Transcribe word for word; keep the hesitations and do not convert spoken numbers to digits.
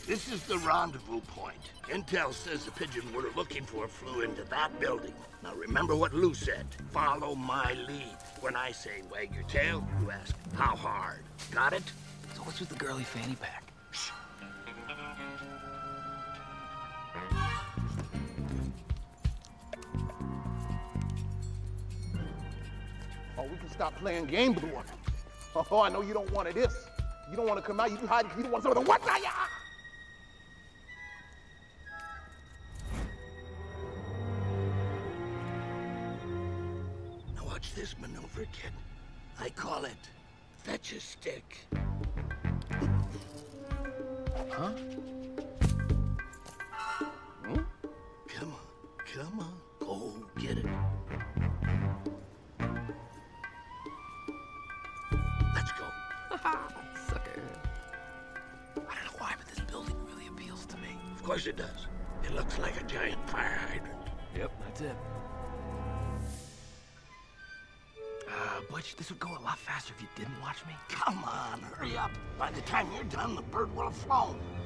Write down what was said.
This is the rendezvous point. Intel says the pigeon we're looking for flew into that building. Now remember what Lou said. Follow my lead. When I say wag your tail, you ask, how hard? Got it? So what's with the girly fanny pack? Shh. Oh, we can stop playing game, Blue One. Oh, I know you don't want this. You don't want to come out. You can hide. You don't want some of the what? Now watch this maneuver, kid. I call it fetch a stick. Huh? Hmm? Come on, come on. Go get it. Let's go. Sucker. I don't know why, but this building really appeals to me. Of course it does. It looks like a giant fire hydrant. Yep, that's it. Uh, Butch, this would go a lot faster if you didn't watch me. Come on, hurry up. By the time you're done, the bird will have flown.